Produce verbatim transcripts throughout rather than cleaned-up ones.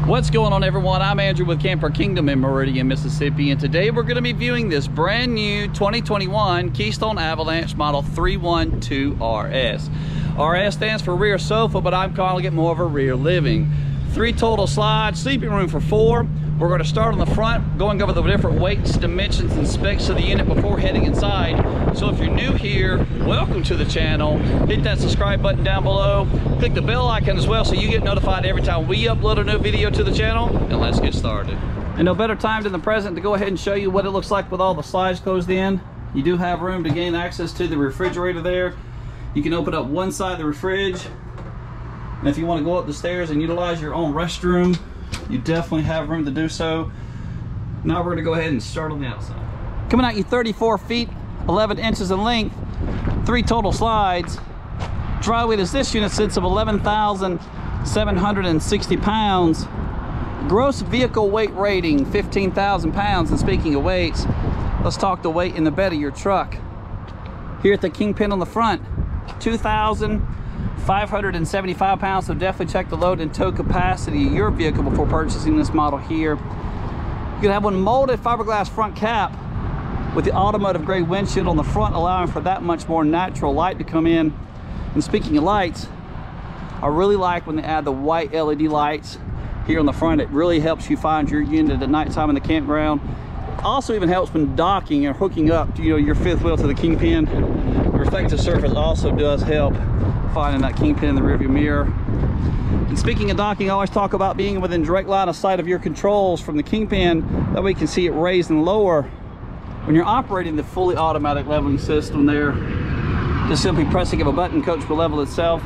What's going on, everyone? I'm Andrew with Camper Kingdom in Meridian, Mississippi, and today we're going to be viewing this brand new twenty twenty-one Keystone Avalanche model three one two R S. R S stands for rear sofa, but I'm calling it more of a rear living. Three total slides, sleeping room for four. We're going to start on the front, going over the different weights, dimensions, and specs of the unit before heading inside. So if you're new here, welcome to the channel. Hit that subscribe button down below. Click the bell icon as well so you get notified every time we upload a new video to the channel. And let's get started. And no better time than the present to go ahead and show you what it looks like with all the slides closed in. You do have room to gain access to the refrigerator there. You can open up one side of the fridge. And if you want to go up the stairs and utilize your own restroom, you definitely have room to do so. Now we're going to go ahead and start on the outside. Coming at you thirty-four feet, eleven inches in length, three total slides. Dry weight as this unit sits of eleven thousand seven hundred sixty pounds. Gross vehicle weight rating, fifteen thousand pounds. And speaking of weights, let's talk the weight in the bed of your truck. Here at the Kingpin on the front, two thousand five hundred seventy-five pounds, so definitely check the load and tow capacity of your vehicle before purchasing this model here. You can have one molded fiberglass front cap with the automotive grade windshield on the front, allowing for that much more natural light to come in. And speaking of lights, I really like when they add the white L E D lights here on the front. It really helps you find your unit at nighttime in the campground. It also even helps when docking or hooking up to, you know, your fifth wheel to the Kingpin. The reflective surface also does help finding that Kingpin in the rearview mirror. And speaking of docking, I always talk about being within direct line of sight of your controls from the Kingpin. That way you can see it raised and lower when you're operating the fully automatic leveling system there. Just simply pressing of a button, coach will level itself.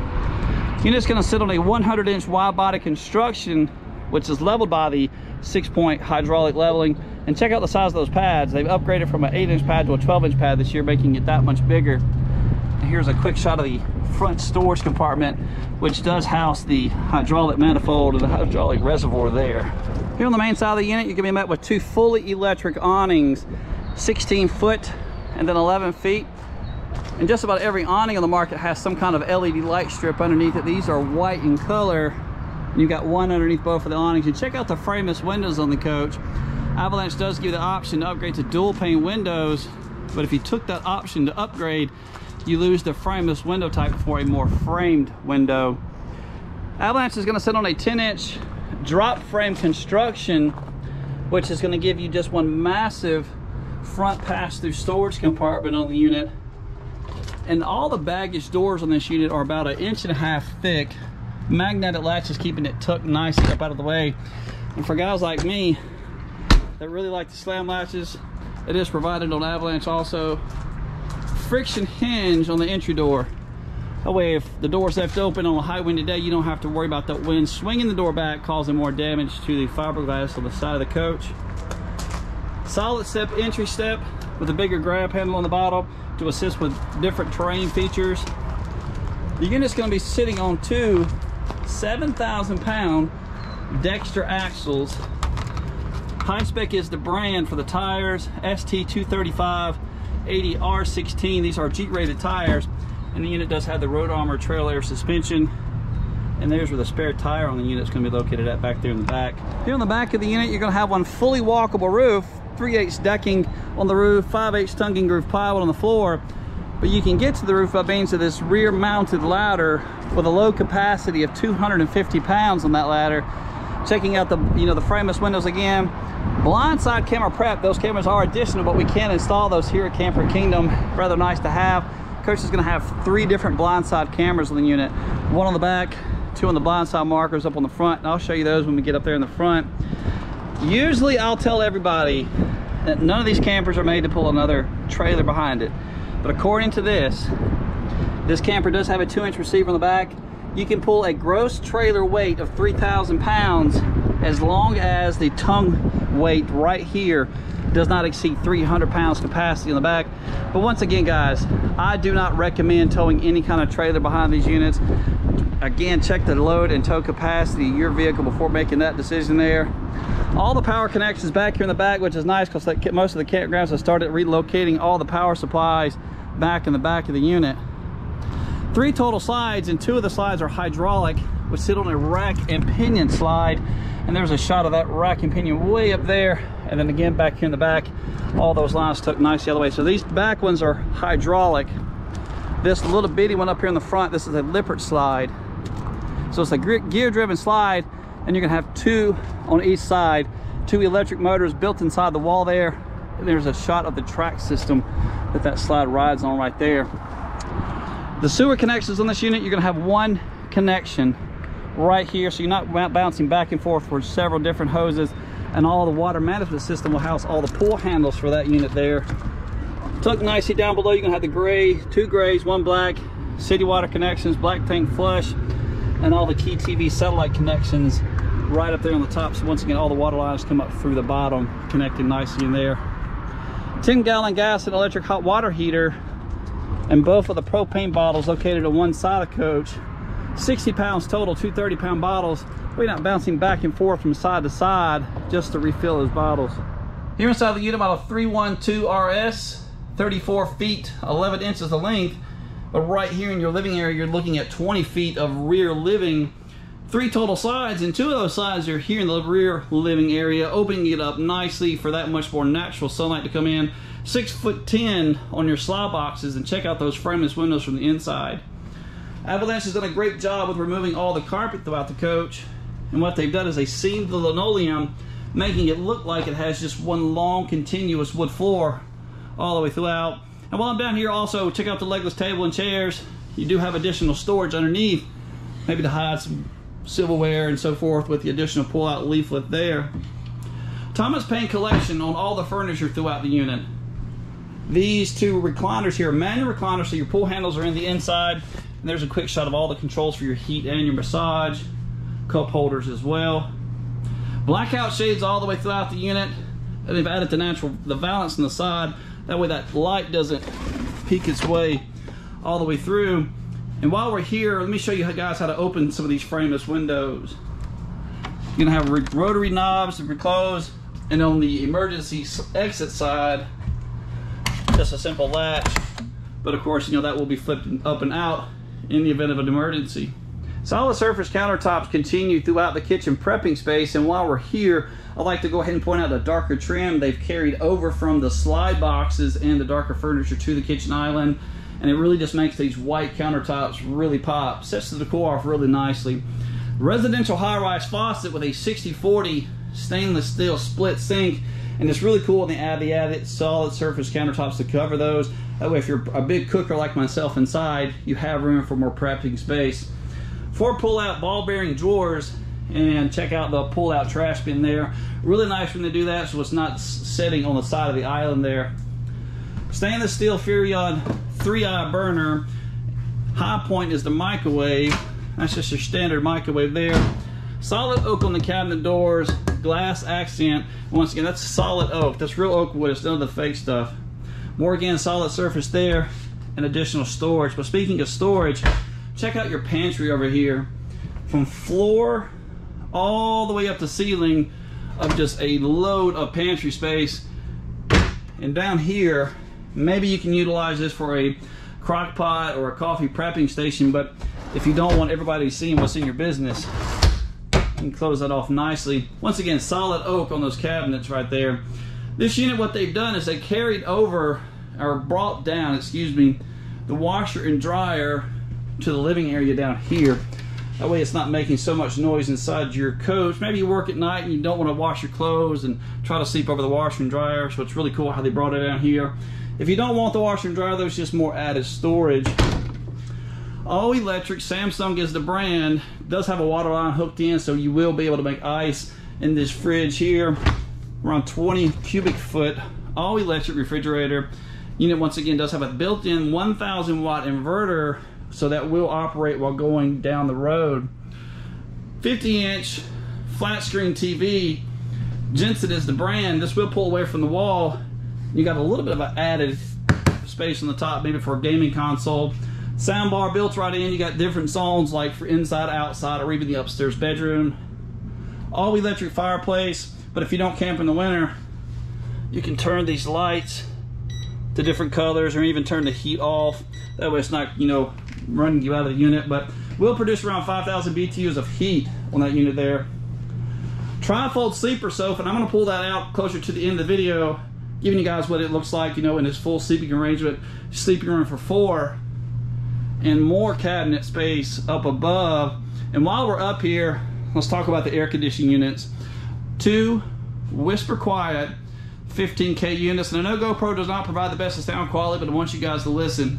Unit's going to sit on a one hundred inch wide body construction, which is leveled by the six point hydraulic leveling. And check out the size of those pads. They've upgraded from an eight inch pad to a twelve inch pad this year, making it that much bigger. And here's a quick shot of the front storage compartment, which does house the hydraulic manifold and the hydraulic reservoir there. Here on the main side of the unit, you're going to be met with two fully electric awnings, sixteen foot and then eleven feet. And just about every awning on the market has some kind of L E D light strip underneath it. These are white in color. You've got one underneath both of the awnings. And check out the frameless windows on the coach. Avalanche does give you the option to upgrade to dual pane windows, but if you took that option to upgrade, you lose the frameless window type for a more framed window. Avalanche is going to sit on a ten inch drop frame construction, which is going to give you just one massive front pass-through storage compartment on the unit. And all the baggage doors on this unit are about an inch and a half thick. Magnetic latches keeping it tucked nicely up out of the way. And for guys like me that really like the slam latches, it is provided on Avalanche also. Friction hinge on the entry door. That way if the door's left open on a high windy day, you don't have to worry about that wind swinging the door back, causing more damage to the fiberglass on the side of the coach. Solid step entry step with a bigger grab handle on the bottom to assist with different terrain features. The unit's going to be sitting on two seven thousand pound Dexter axles. High Spec is the brand for the tires, S T two thirty-five eighty R sixteen. These are Jeep rated tires, and the unit does have the Road Armor Trail Air suspension. And there's where the spare tire on the unit is going to be located at, back there in the back. Here on the back of the unit, you're going to have one fully walkable roof, three eighths decking on the roof, five eighths tongue groove plywood on the floor. But you can get to the roof by means of this rear mounted ladder with a low capacity of two hundred fifty pounds on that ladder. Checking out the, you know, the frameless windows again. Blindside camera prep, those cameras are additional, but we can install those here at Camper Kingdom. Rather nice to have. Coach is going to have three different blindside cameras on the unit. One on the back, two on the blindside markers up on the front, and I'll show you those when we get up there in the front. Usually I'll tell everybody that none of these campers are made to pull another trailer behind it. But according to this, this camper does have a two inch receiver on the back. You can pull a gross trailer weight of three thousand pounds as long as the tongue weight right here does not exceed three hundred pounds capacity on the back. But once again, guys, I do not recommend towing any kind of trailer behind these units. Again, check the load and tow capacity of your vehicle before making that decision there. All the power connections back here in the back, which is nice because most of the campgrounds have started relocating all the power supplies back in the back of the unit. Three total slides, and two of the slides are hydraulic, would sit on a rack and pinion slide, and there's a shot of that rack and pinion way up there, and then again back here in the back, all those lines tuck nicely all the way. So these back ones are hydraulic. This little bitty one up here in the front, this is a Lippert slide. So it's a gear driven slide, and you're gonna have two on each side, two electric motors built inside the wall there. And there's a shot of the track system that that slide rides on right there. The sewer connections on this unit, you're gonna have one connection right here, so you're not bouncing back and forth for several different hoses, and all the water management system will house all the pull handles for that unit there. Tucked nicely down below, you're gonna have the gray, two grays, one black, city water connections, black tank flush, and all the key T V satellite connections right up there on the top. So once again, all the water lines come up through the bottom, connected nicely in there. ten gallon gas and electric hot water heater, and both of the propane bottles located on one side of the coach. sixty pounds total, two thirty pound bottles. We're not bouncing back and forth from side to side just to refill those bottles. Here inside the unit, model three one two R S, thirty-four feet, eleven inches of length. But right here in your living area, you're looking at twenty feet of rear living. Three total sides, and two of those sides are here in the rear living area, opening it up nicely for that much more natural sunlight to come in. Six foot ten on your slide boxes, and check out those frameless windows from the inside. Avalanche has done a great job with removing all the carpet throughout the coach, and what they've done is they seamed the linoleum, making it look like it has just one long continuous wood floor all the way throughout. And while I'm down here, also check out the legless table and chairs. You do have additional storage underneath, maybe to hide some silverware and so forth, with the additional pull-out leaflet there. Thomas Paine collection on all the furniture throughout the unit. These two recliners here are manual recliners, so your pull handles are in the inside, and there's a quick shot of all the controls for your heat and your massage, cup holders as well. Blackout shades all the way throughout the unit, and they've added the natural the valance on the side, that way that light doesn't peek its way all the way through. And while we're here, let me show you guys how to open some of these frameless windows. You're gonna have rotary knobs to close, and on the emergency exit side, just a simple latch. But of course, you know, that will be flipped up and out in the event of an emergency. Solid surface countertops continue throughout the kitchen prepping space, and while we're here, I'd like to go ahead and point out the darker trim they've carried over from the slide boxes and the darker furniture to the kitchen island. And it really just makes these white countertops really pop. Sets the decor off really nicely. Residential high-rise faucet with a sixty forty stainless steel split sink. And it's really cool when they add the added solid surface countertops to cover those. That way, if you're a big cooker like myself inside, you have room for more prepping space. Four pull-out ball bearing drawers, and check out the pull-out trash bin there. Really nice when they do that, so it's not sitting on the side of the island there. Stainless steel Furrion three eye burner. High point is the microwave. That's just your standard microwave there. Solid oak on the cabinet doors, glass accent. Once again, that's solid oak. That's real oak wood. It's none of the fake stuff. More again, solid surface there, and additional storage. But speaking of storage, check out your pantry over here. From floor all the way up to ceiling of just a load of pantry space. And down here, maybe you can utilize this for a crock pot or a coffee prepping station, but if you don't want everybody seeing what's in your business, you can close that off nicely. Once again, solid oak on those cabinets right there. This unit, what they've done is they carried over, or brought down, excuse me, the washer and dryer to the living area down here. That way it's not making so much noise inside your coach. Maybe you work at night and you don't want to wash your clothes and try to sleep over the washer and dryer, so it's really cool how they brought it down here. If you don't want the washer and dryer, there's just more added storage. All electric, Samsung is the brand. Does have a water line hooked in, so you will be able to make ice in this fridge here. Around twenty cubic foot, all electric refrigerator. Unit once again does have a built-in one thousand watt inverter, so that will operate while going down the road. fifty inch flat screen T V. Jensen is the brand. This will pull away from the wall. You got a little bit of an added space on the top, maybe for a gaming console. Soundbar built right in. You got different zones like for inside, outside, or even the upstairs bedroom. All electric fireplace, but if you don't camp in the winter, you can turn these lights to different colors, or even turn the heat off. That way it's not, you know, running you out of the unit. But Will produce around five thousand B T Us of heat on that unit there. Trifold sleeper sofa, and I'm going to pull that out closer to the end of the video, giving you guys what it looks like, you know, in its full sleeping arrangement. Sleeping room for four, and more cabinet space up above. And while we're up here, let's talk about the air conditioning units. Two Whisper Quiet fifteen K units, and I know GoPro does not provide the best of sound quality, but I want you guys to listen.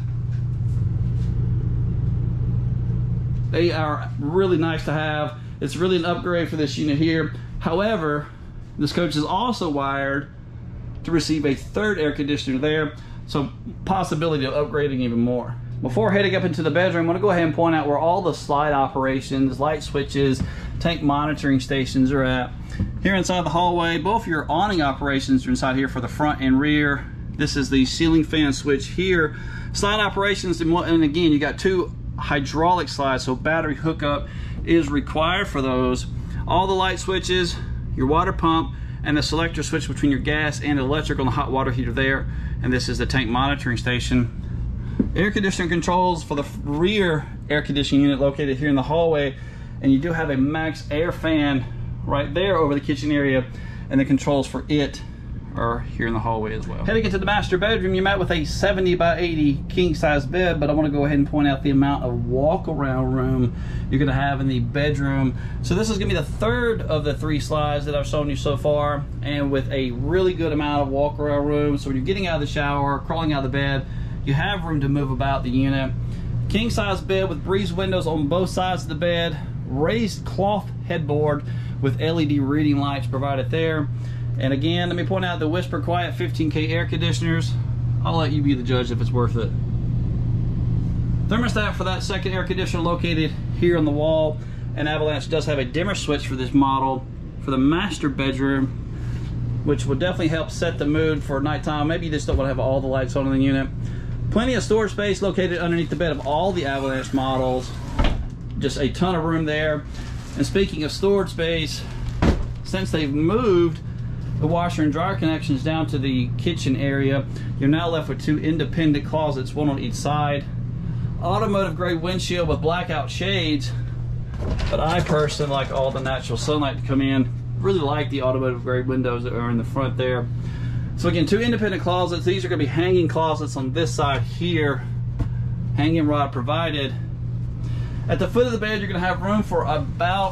They are really nice to have. It's really an upgrade for this unit here. However, this coach is also wired to receive a third air conditioner there, so possibility of upgrading even more. Before heading up into the bedroom, I'm going to go ahead and point out where all the slide operations, light switches, tank monitoring stations are at. Here inside the hallway, both your awning operations are inside here for the front and rear. This is the ceiling fan switch here. Slide operations, and again, you got two hydraulic slides, so battery hookup is required for those. All the light switches, your water pump, and the selector switch between your gas and electric on the hot water heater there. And this is the tank monitoring station. Air conditioning controls for the rear air conditioning unit located here in the hallway, and you do have a max air fan right there over the kitchen area, and the controls for it are here in the hallway as well. Heading into the master bedroom, you met with a seventy by eighty king size bed, but I want to go ahead and point out the amount of walk around room you're going to have in the bedroom. So this is going to be the third of the three slides that I've shown you so far, and with a really good amount of walk around room. So when you're getting out of the shower, crawling out of the bed, you have room to move about the unit. King size bed with breeze windows on both sides of the bed, raised cloth headboard with L E D reading lights provided there. And again, let me point out the Whisper Quiet fifteen K air conditioners. I'll let you be the judge if it's worth it. Thermostat for that second air conditioner located here on the wall, and Avalanche does have a dimmer switch for this model for the master bedroom, which will definitely help set the mood for nighttime. Maybe you just don't want to have all the lights on in the unit. Plenty of storage space located underneath the bed of all the Avalanche models. Just a ton of room there. And speaking of storage space, since they've moved the washer and dryer connections down to the kitchen area, you're now left with two independent closets, one on each side. Automotive grade windshield with blackout shades, but I personally like all the natural sunlight to come in. Really like the automotive grade windows that are in the front there. So again, two independent closets. These are going to be hanging closets on this side here, hanging rod provided. At the foot of the bed, you're going to have room for about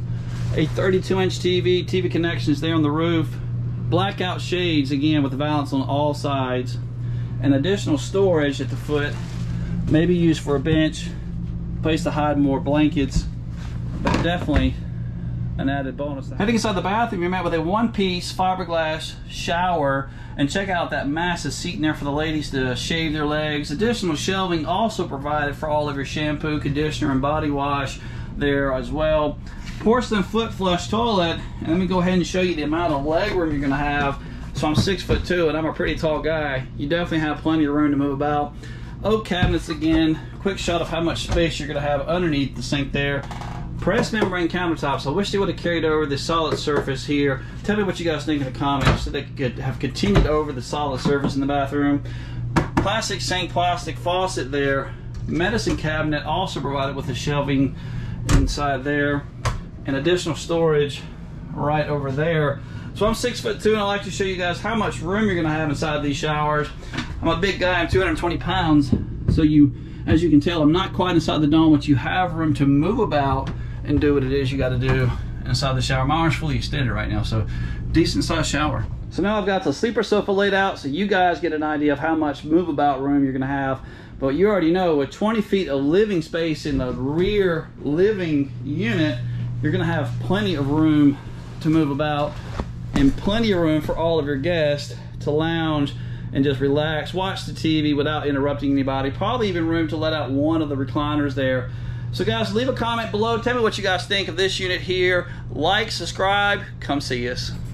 a thirty-two inch T V, T V connections there on the roof, blackout shades again with the valance on all sides, and additional storage at the foot, maybe used for a bench, place to hide more blankets, but definitely an added bonus. Heading inside the bathroom, you're met with a one-piece fiberglass shower, and check out that massive seat in there for the ladies to shave their legs. Additional shelving also provided for all of your shampoo, conditioner, and body wash there as well. Porcelain foot flush toilet, and let me go ahead and show you the amount of leg room you're going to have. So I'm six foot two and I'm a pretty tall guy. You definitely have plenty of room to move about. Oak cabinets again, quick shot of how much space you're going to have underneath the sink there. Pressed membrane countertops. I wish they would have carried over the solid surface here. Tell me what you guys think in the comments so they could have continued over the solid surface in the bathroom. Plastic sink, plastic faucet there. Medicine cabinet also provided with the shelving inside there, and additional storage right over there. So I'm six foot two and I like to show you guys how much room you're going to have inside these showers. I'm a big guy, I'm two hundred twenty pounds, so you, as you can tell, I'm not quite inside the dome, but you have room to move about and do what it is you got to do inside the shower. My arm's fully extended right now, so decent sized shower. So now I've got the sleeper sofa laid out so you guys get an idea of how much move about room you're going to have. But you already know, with twenty feet of living space in the rear living unit, you're going to have plenty of room to move about, and plenty of room for all of your guests to lounge and just relax, watch the T V without interrupting anybody. Probably even room to let out one of the recliners there. So guys, leave a comment below. Tell me what you guys think of this unit here. Like, subscribe, come see us.